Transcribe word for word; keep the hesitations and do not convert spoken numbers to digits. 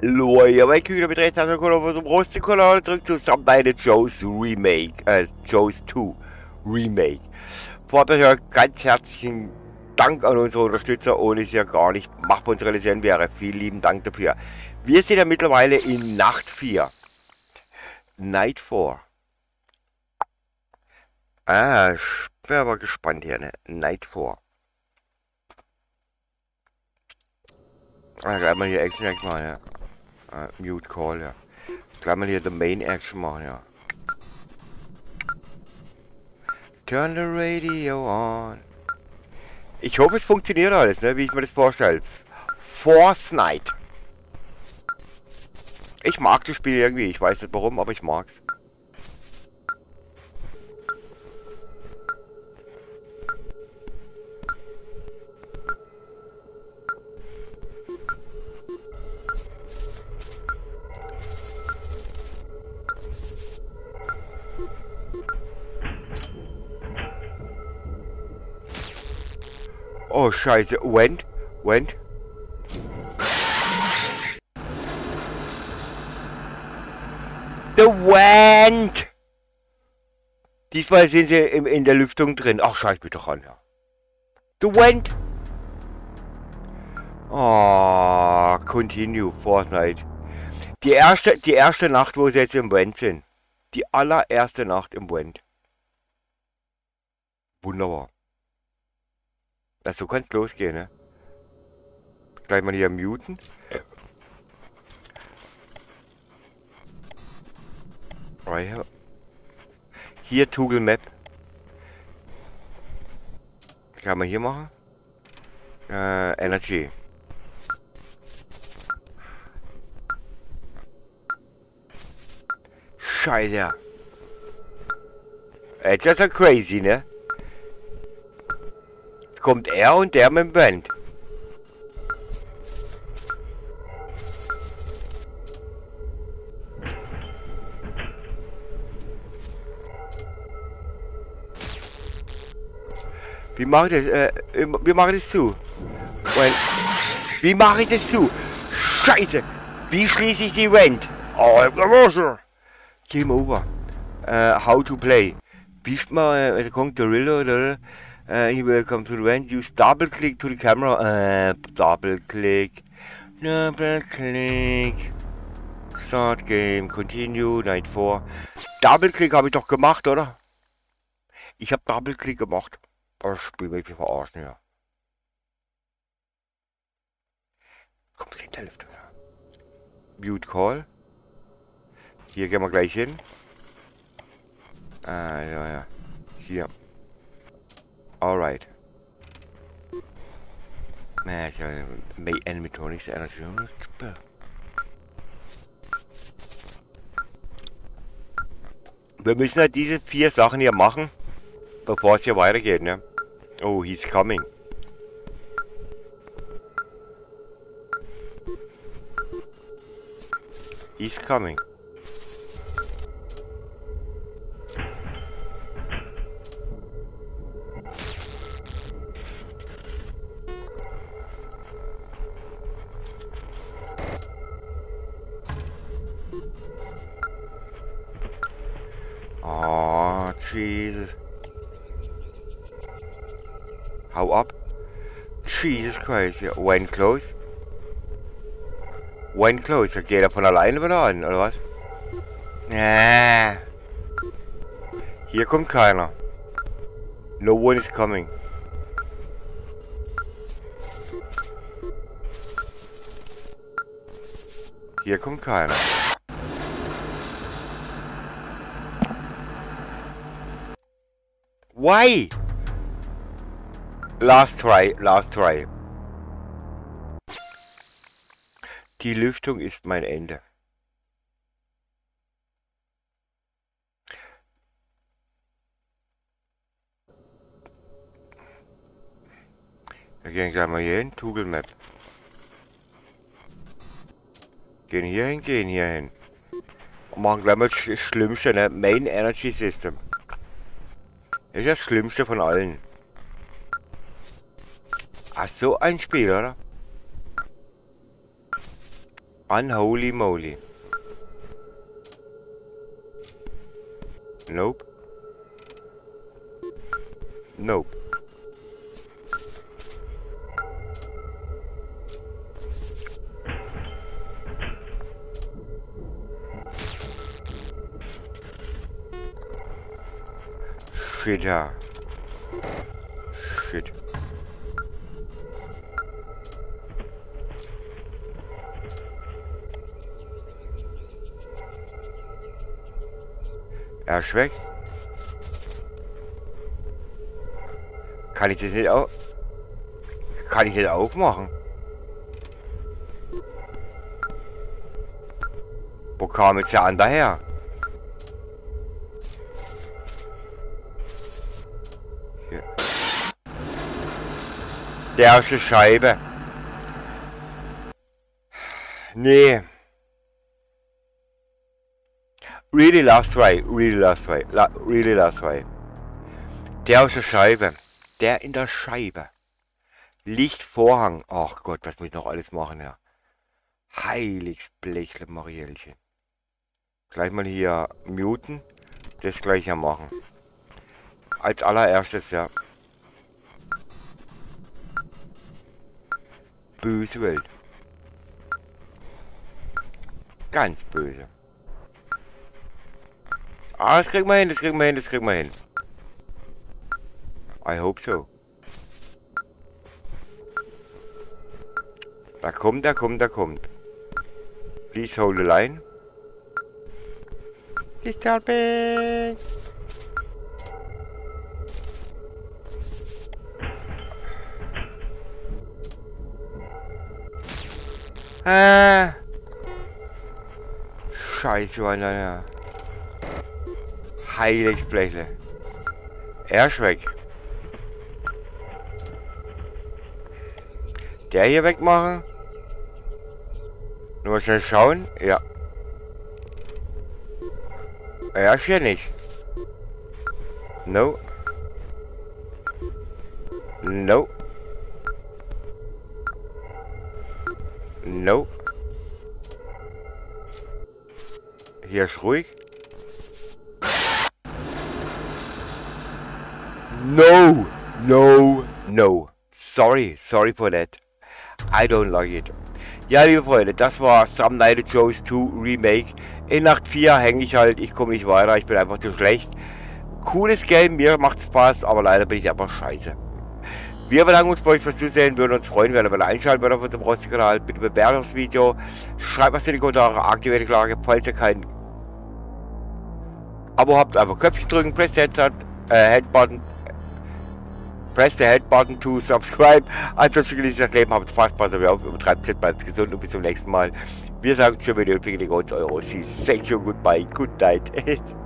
Leute, mein Kühler mit rechts auf unserem Roste-Kanal zurück zu Thumbnail Joe's Remake, äh, Joe's zwei Remake. Vorher ganz herzlichen Dank an unsere Unterstützer, ohne sie ja gar nicht machbar uns realisieren wäre. Vielen lieben Dank dafür. Wir sind ja mittlerweile in Nacht vier. Night vier. Ah, ich bin aber gespannt hier, ne? Night vier. Ah, gleich mal hier Action Action machen, ja. Ah, Mute Call, ja. Gleich mal hier the Main Action machen, ja. Turn the radio on. Ich hoffe, es funktioniert alles, ne? Wie ich mir das vorstelle. Fortnite. Ich mag das Spiel irgendwie. Ich weiß nicht warum, aber ich mag's. Oh, scheiße. Went? Went? The Went! Diesmal sind sie in, in der Lüftung drin. Ach, scheiß mich doch an, ja. The Went! Oh, continue, Fortnite. Die erste, die erste Nacht, wo sie jetzt im Went sind. Die allererste Nacht im Went. Wunderbar. Na, so kann's losgehen, ne? Gleich mal hier muten. Right here. Hier Toggle Map. Kann man hier machen? Äh, Energy. Scheiße. Jetzt ist er crazy, ne? Kommt er und der mit dem Band. Wie mache ich das? Äh, wie mache ich das zu? Well, wie mache ich das zu? Scheiße! Wie schließe ich die Wand? Oh, Game over. Uh, how to play. Wie man, äh, kommt der Rillo oder? Uh, he will come to the vent. Use double click to the camera. Uh, double click. Double click. Start game. Continue. Night vier. Double click habe ich doch gemacht, oder? Ich habe Double click gemacht. Aber das Spiel will mich verarschen, ja. Kommt in der Lüftung, ja. Mute Call. Hier gehen wir gleich hin. Ah, ja, ja. Hier. Alright. Na, ich habe Animatronics Energy. Wir müssen halt diese vier Sachen hier machen, bevor es hier weitergeht, ne? Oh, he's coming. He's coming. Oh, Jesus. Hau ab. Jesus Christ. Ja. When close? When close? Geht er von alleine wieder an, oder was? Ja. Hier kommt keiner. No one is coming. Hier kommt keiner. Why? Last try, last try. Die Lüftung ist mein Ende. Wir gehen gleich mal hier hin, Toggle Map. Gehen hier hin, gehen hier hin. Und machen gleich mal das Schlimmste, ne? Main Energy System. Das ist das Schlimmste von allen. Ach, so ein Spiel, oder? Unholy moly. Nope. Nope. Shit, ja. Shit. Er ist weg. Kann ich das nicht auch... Kann ich das aufmachen? Wo kam jetzt der andere her? Hier. Der aus der Scheibe. Nee. Really last way, really last way, La really last way. Der aus der Scheibe. Der in der Scheibe. Lichtvorhang. Ach Gott, was muss ich noch alles machen, ja. Heiliges Blechle Marielchen. Gleich mal hier muten. Das gleich ja machen. Als allererstes, ja. Böse Welt. Ganz böse. Ah, das kriegen wir hin, das kriegen wir hin, das kriegen wir hin. I hope so. Da kommt, da kommt, da kommt. Please hold the line. Disturbing. Ah. Scheiße, Alter. Heiliges Blechle. Er ist weg. Der hier wegmachen. Nur schnell schauen. Ja. Er ist hier nicht. No. No. No. Hier ist ruhig. No. No. No. Sorry. Sorry for that. I don't like it. Ja, liebe Freunde, das war Some Night at Joe's zwei Remake. In Nacht vier hänge ich halt, ich komme nicht weiter, ich bin einfach zu schlecht. Cooles Game, mir macht Spaß, aber leider bin ich einfach scheiße. Wir bedanken uns bei euch fürs Zusehen, würden uns freuen, wenn ihr mal einschalten würdet auf unserem Rosti-Kanal. Bitte bewertet das Video, schreibt was in die Kommentare, aktiviert die Glocke, falls ihr kein Abo habt, einfach Köpfchen drücken, press the Head, äh, Head Button. Press the Head Button to subscribe. Ansonsten genießt das Leben, habt Spaß, passt auf, übertreibt es, bleibt gesund und bis zum nächsten Mal. Wir sagen tschüss, Video und Finger, die Euro. Thank you, goodbye, good night.